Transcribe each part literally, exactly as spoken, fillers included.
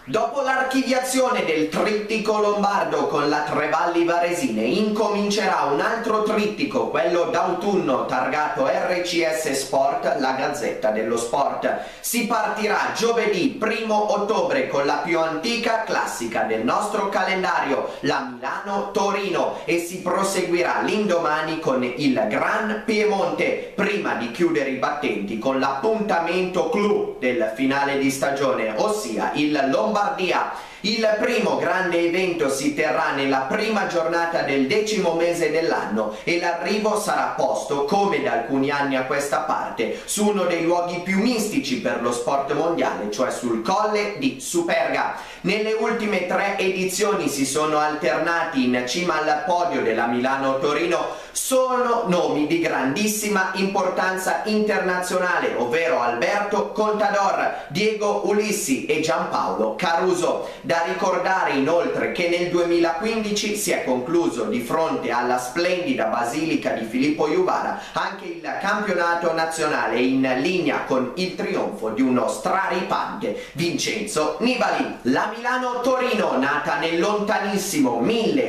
Dopo l'archiviazione del trittico lombardo con la Trevalli Varesine, incomincerà un altro trittico, quello d'autunno targato R C S Sport, la Gazzetta dello Sport. Si partirà giovedì primo ottobre con la più antica classica del nostro calendario, la Milano-Torino, e si proseguirà l'indomani con il Gran Piemonte, prima di chiudere i battenti con l'appuntamento clou del finale di stagione, ossia il Lombardia. Il primo grande evento si terrà nella prima giornata del decimo mese dell'anno e l'arrivo sarà posto, come da alcuni anni a questa parte, su uno dei luoghi più mistici per lo sport mondiale, cioè sul Colle di Superga. Nelle ultime tre edizioni si sono alternati in cima al podio della Milano-Torino solo nomi di grandissima importanza internazionale, ovvero Alberto Contador, Diego Ulissi e Giampaolo Caruso. Da ricordare inoltre che nel duemilaquindici si è concluso di fronte alla splendida Basilica di Filippo Juvara anche il campionato nazionale, in linea con il trionfo di uno straripante Vincenzo Nibali. La Milano-Torino, nata nel lontanissimo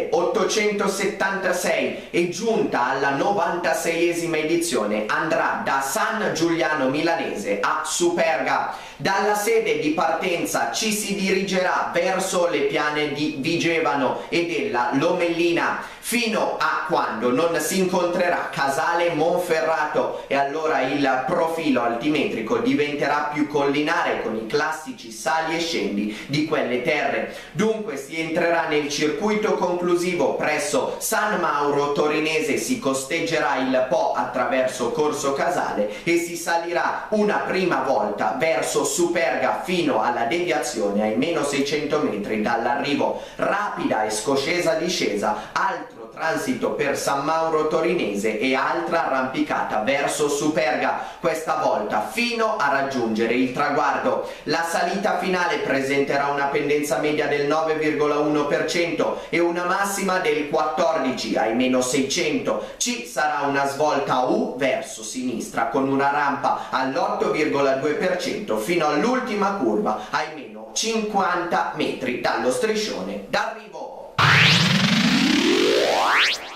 milleottocentosettantasei e giunta alla novantaseiesima edizione, andrà da San Giuliano Milanese a Superga. Dalla sede di partenza ci si dirigerà verso le piane di Vigevano e della Lomellina, fino a quando non si incontrerà Casale Monferrato, e allora il profilo altimetrico diventerà più collinare con i classici sali e scendi di quelle terre. Dunque si entrerà nel circuito conclusivo presso San Mauro Torinese, si costeggerà il Po attraverso Corso Casale e si salirà una prima volta verso Superga fino alla deviazione ai meno seicento metri dall'arrivo, rapida e scoscesa discesa, altro transito per San Mauro Torinese e altra arrampicata verso Superga, questa volta fino a raggiungere il traguardo. La salita finale presenterà una pendenza media del nove virgola uno per cento e una massima del quattordici ai meno seicento. Ci sarà una svolta U verso sinistra con una rampa all'otto virgola due per cento fino all'ultima curva ai meno cinquanta metri dallo striscione d'arrivo. What?